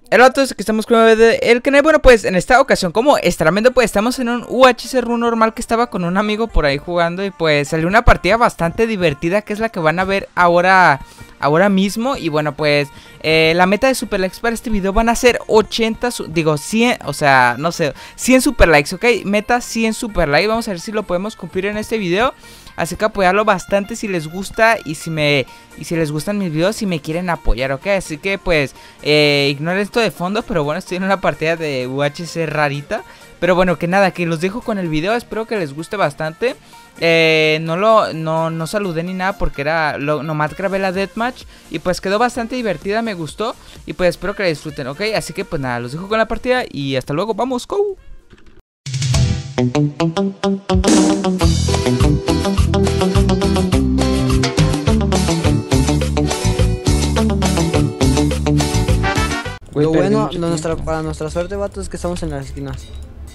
Hola a todos que estamos con el canal. Bueno, pues en esta ocasión, como estarán viendo, pues estamos en un UHC run normal que estaba con un amigo por ahí jugando. Y pues salió una partida bastante divertida, que es la que van a ver ahora mismo. Y bueno, pues la meta de super likes para este video van a ser 80, digo 100, o sea, no sé, 100 super likes, ok. Meta 100 super likes, vamos a ver si lo podemos cumplir en este video. Así que apoyarlo bastante si les gusta y si les gustan mis videos, si me quieren apoyar, ¿ok? Así que pues ignoren esto de fondo, pero bueno, estoy en una partida de UHC rarita. Pero bueno, que nada, que los dejo con el video, espero que les guste bastante. No saludé ni nada porque nomás grabé la deathmatch y pues quedó bastante divertida, me gustó. Y pues espero que la disfruten, ¿ok? Así que pues nada, los dejo con la partida y hasta luego, vamos, go. Lo bueno, para nuestra suerte, vato, es que estamos en las esquinas.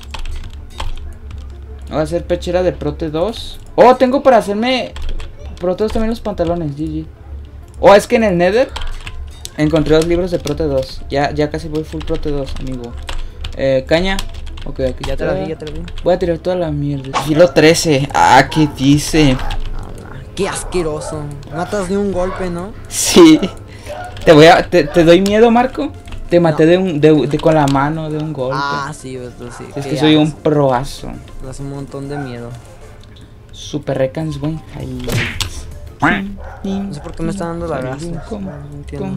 Voy a hacer pechera de Prote 2. Oh, tengo para hacerme Prote 2 también los pantalones, GG. Oh, es que en el Nether encontré 2 libros de Prote 2. Ya casi voy full Prote 2, amigo. Caña. Ok, aquí ya te la vi. Voy a tirar toda la mierda. Kilo 13. Ah, ¿qué dice? Qué asqueroso. Matas de un golpe, ¿no? Sí. Te doy miedo, Marco. Te maté con la mano de un golpe. Ah, sí, esto sí. Es que soy un proazo. Me hace un montón de miedo. Super Recans, buen highlights. No sé por qué me está dando la gracia. No entiendo.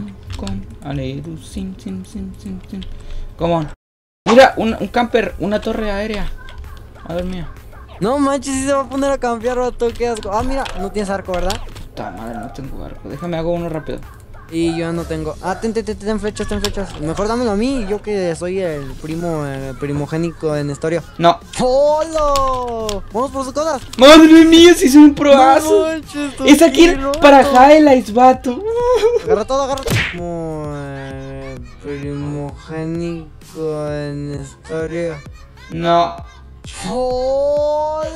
Come on. Mira, un camper, una torre aérea. A ver, mía. No manches, si se va a poner a cambiar, rato, qué asco. Ah, mira, no tienes arco, ¿verdad? Puta madre, no tengo arco. Déjame hago uno rápido. Y yo no tengo. Ah, ten flechas, Mejor dámelo a mí, yo que soy el primogénico en historia. No. ¡Holo! ¡Vamos por sus cosas! ¡Madre mía, si soy un proazo! No, es aquí para highlights, vato. Agarra todo. Como primogénico en historia. No. ¡Holo!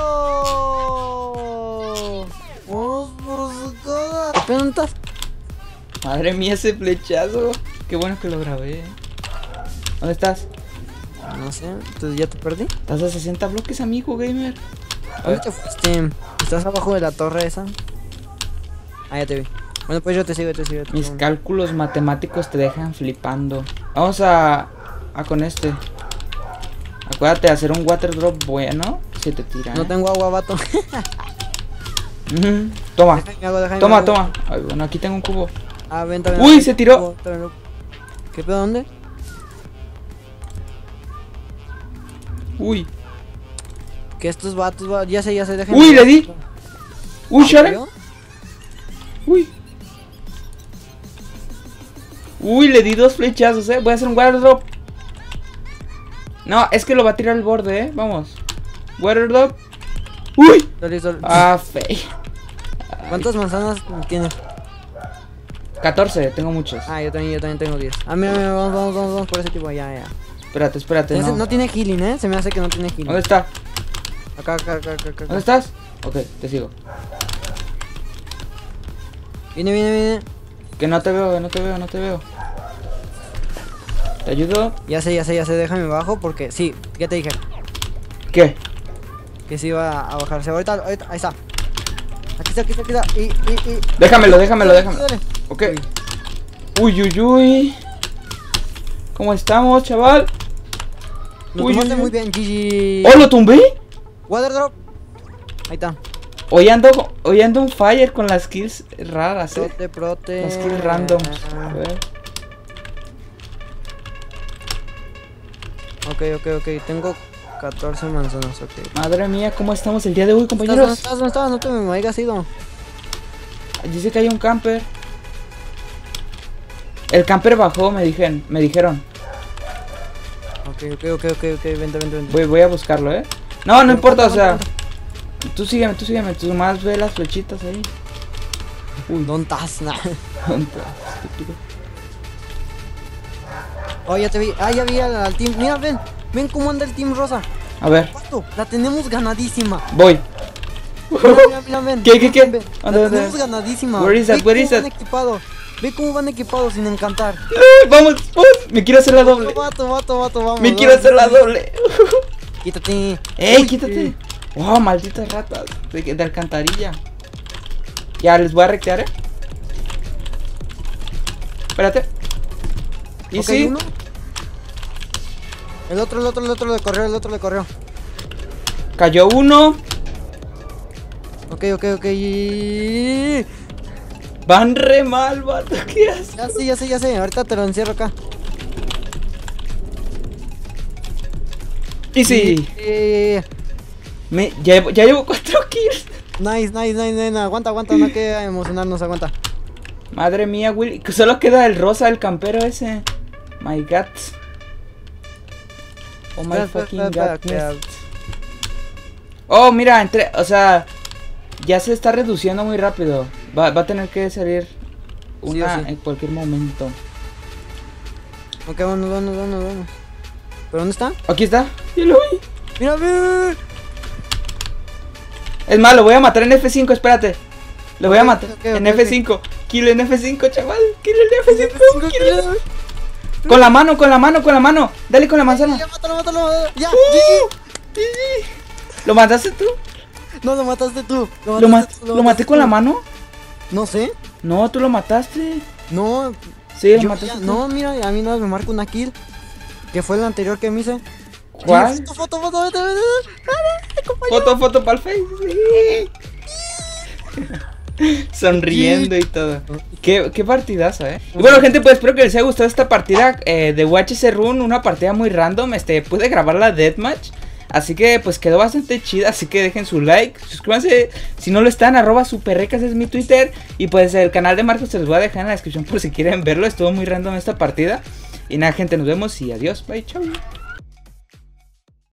¡Vamos por sus cosas! ¿Qué preguntas? Madre mía, ese flechazo. Qué bueno que lo grabé. ¿Dónde estás? No sé, entonces ya te perdí. Estás a 60 bloques, amigo gamer. ¿Dónde te fuiste? ¿Estás abajo de la torre esa? Ah, ya te vi. Bueno, pues yo te sigo. Mis cálculos matemáticos te dejan flipando. Vamos a con este. Acuérdate de hacer un water drop bueno. Si te tira. No tengo agua, vato. Toma. Déjame Toma. Ay, bueno, aquí tengo un cubo. Ah, vente. Uy, se tiró. ¿Qué pedo? ¿Dónde? Uy. Que estos vatos, ya sé, déjenme. Uy, le di. Uy, Sharon. Uy, le di 2 flechazos, voy a hacer un water drop. No, es que lo va a tirar al borde, vamos. Water drop. Uy. Ah, fe. ¿Cuántas manzanas tienes? 14, tengo muchos. Ah, yo también tengo 10. Ah, mira, vamos por ese tipo, ya. Espérate, no. No tiene healing, se me hace que no tiene healing. ¿Dónde está? Acá. ¿Dónde estás? Ok, te sigo. Viene. Que no te veo. ¿Te ayudo? Ya sé, déjame bajo porque sí, ya te dije. ¿Qué? Que sí iba a bajarse. Ahorita, ahí está. Aquí está. Y... Déjamelo. Dale. Ok. Uy. ¿Cómo estamos, chaval? Lo tomaste muy bien, GG. ¡Oh, lo tumbé! Water drop. Ahí está. Hoy ando un fire con las kills raras, Prote. Las kills randoms. A ver. Ok. Tengo 14 manzanas, ok. Madre mía, ¿cómo estamos el día de hoy, compañeros? ¿Dónde estás? No te me hayas ido. Dice que hay un camper. El camper bajó, me dijeron. Ok, vente. Voy a buscarlo, No importa, o sea. Tú sígueme, tú más ve las flechitas ahí. Uy, ¿dónde estás? ¿Dónde estás? Oh, ya te vi. Ah, ya vi al team. Mira, ven cómo anda el team rosa. A ver. Pato, la tenemos ganadísima. Voy. Mira, ven. ¿Qué? La tenemos ganadísima. Where is that? Equipado. Ve cómo van equipados sin encantar. Vamos, vamos. Me quiero hacer la doble. Vato, vamos. Me quiero hacer la doble. Quítate. ¡Ey, quítate! ¡Wow, malditas ratas! De alcantarilla. Ya, les voy a rectear, Espérate. ¿Y Ok, sí? uno. El otro le corrió. Cayó uno. Ok. Van re mal, vato. ¿Qué haces? Ya sé. Ahorita te lo encierro acá. Y sí. Ya llevo 4 kills. Nice. Aguanta, no hay que emocionarnos, aguanta. Madre mía, Willy. Solo queda el rosa, el campero ese. My god. Oh my fucking god. Oh, mira, o sea, ya se está reduciendo muy rápido. Va a tener que salir una Sí. en cualquier momento. Ok, vamos. ¿Pero dónde está? Aquí está. Ya lo vi. Mira, ve. Es más, lo voy a matar en F5, espérate. Lo voy a Ok, matar en F5. Kill en F5, chaval. Kill en F5. Kill. Con la mano. Dale con la manzana. Ya, mátalo. Ya. ¿Lo mataste tú? No, lo mataste tú. ¿Lo maté con la mano? No sé. No, tú lo mataste. No. Sí, lo yo mataste. ya- tú. no, mira, a mí no me marca una kill. Que fue el anterior que me hice. ¿Cuál? Sí, foto, vete. Foto para el Face. Sonriendo y todo. Qué partidaza, Y bueno, gente, pues espero que les haya gustado esta partida de UHC Run. Una partida muy random. Pude grabar la Deathmatch. Así que pues quedó bastante chida. Así que dejen su like, suscríbanse si no lo están, @superrecas es mi Twitter. Y pues el canal de Marcos se los voy a dejar en la descripción por si quieren verlo. Estuvo muy random esta partida. Y nada, gente, nos vemos y adiós, bye, chau.